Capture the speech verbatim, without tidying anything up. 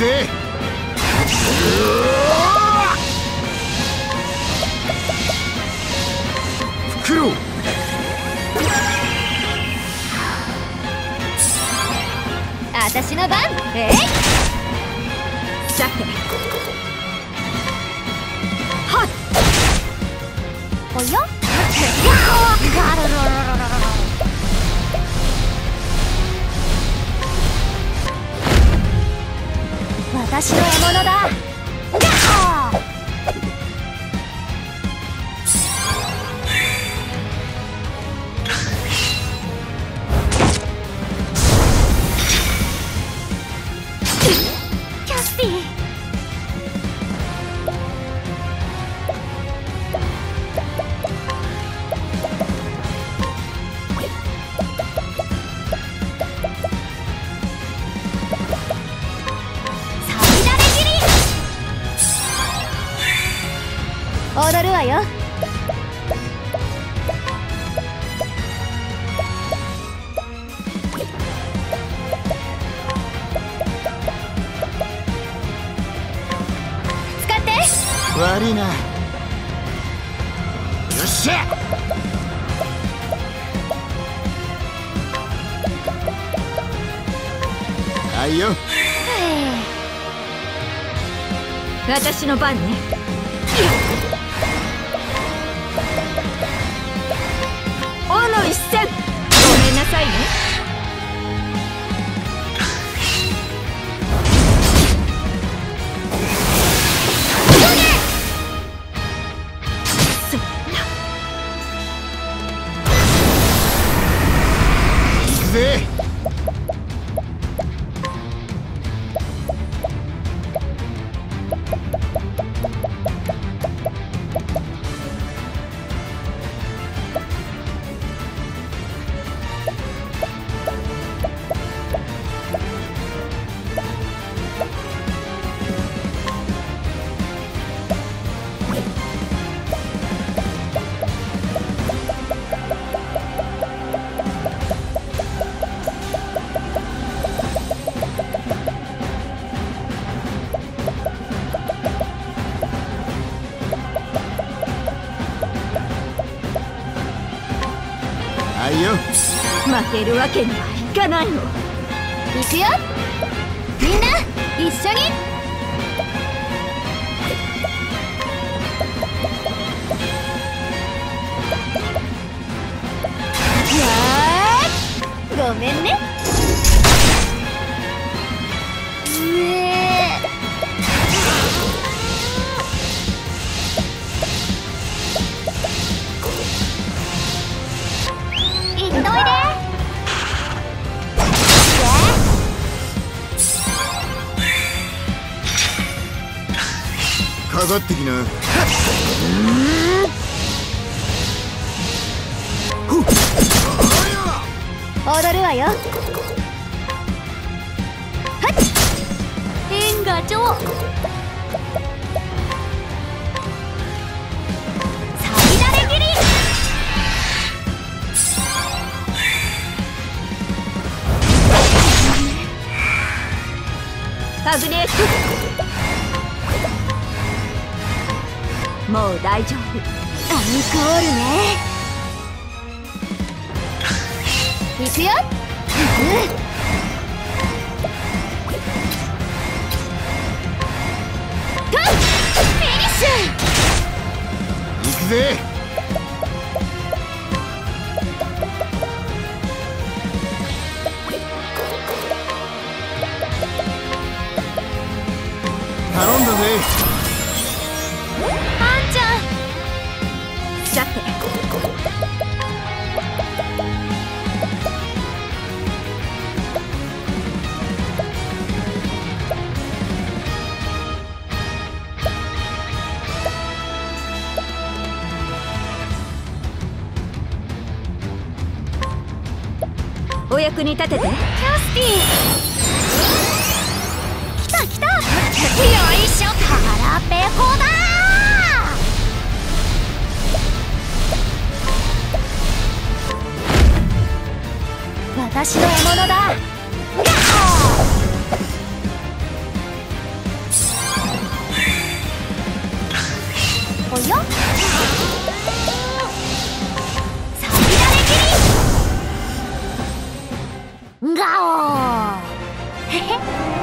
ぜ。フクロウ。 私の番。えい。さて。はっ。おや。ガロロロロロロ。私の獲物だ。キャスティ。踊るわよ。使って。 悪いな。よっしゃ。はいよ。 私の番ね。王の一戦。ごめんなさいね。そんな。 行くぜ。はいよ。 負けるわけにはいかないの。行くよ。みんな一緒に。やー、ごめんね。うえー。いっといで。 かかってきな。 踊るわよ。はっ。天下長。さりだれ切り。カグネもう大丈夫。アンコールね。行くよ。うん。フィニッシュ。 行くぜ。頼んだぜ。 あんちゃん。さて。お役に立てて。キャスティ。来た来た。よいしょ。腹ペコだー。私の獲物だ。 よ。さびられきりガオーへへ